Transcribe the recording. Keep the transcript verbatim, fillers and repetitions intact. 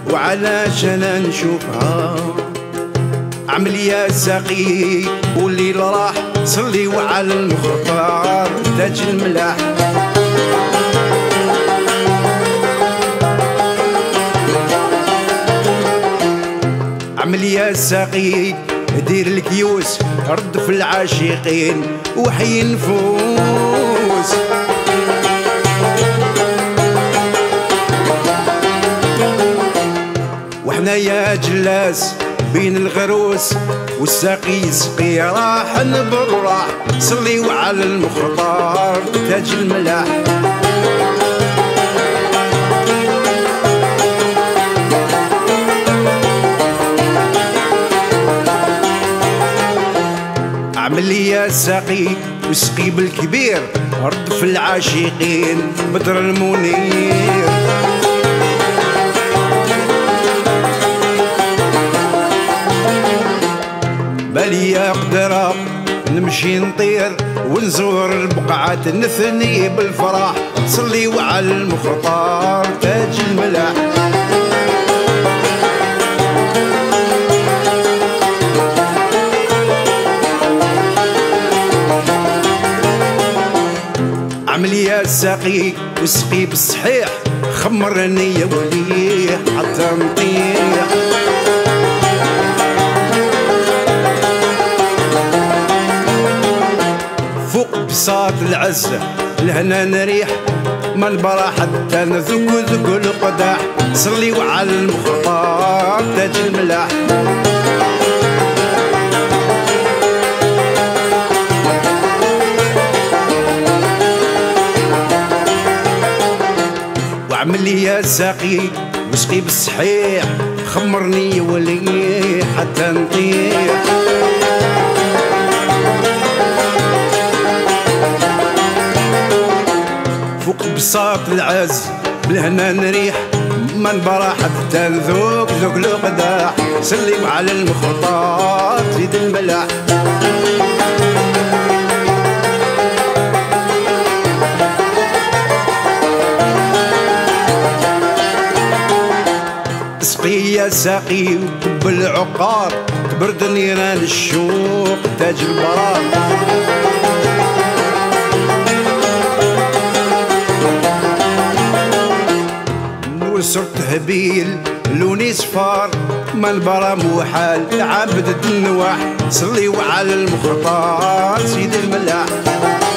وعلاشان نشوفها. عمل يا ساقي والليل راح صلي وعلى المختار تاج الملاح. عمل يا ساقي دير الكيوس رد في العاشقين وحي النفوس. وحنا يا جلاس بين الغروس والساقي يسقي راح نبراح صلي وعلى المختار تاج الملاح. عمل يا ساقي وسقي بالكبير رد في العاشقين بدر المنير. بالي يا قدرة نمشي نطير ونزور البقعات نثني بالفرح صلي وعلى المختار تاج الملاح. عمل يا ساقي وسقي بالصحيح خمرني يا ولي حتى نطيح. فوق بساط العزة لهنا نريح ما نبرا حتى نذوق ذوق القداح صلي وعلى المختار تاج الملاح. وعمل يا ساقي وسقي بالصحيح خمرني يا ولي حتى نطيح. فوق بساط العز بالهنا نريح ما نبرا حتى نذوق ذوق القداح صلي وعلى المختار زيد الملاح. سقي يا ساقي وكب العقار برد نيران الشوق تاج البرار. نوسرت هبيل لوني صفار ما البرا موحال عبد النواح صلي وعلى المختار سيد الملاح.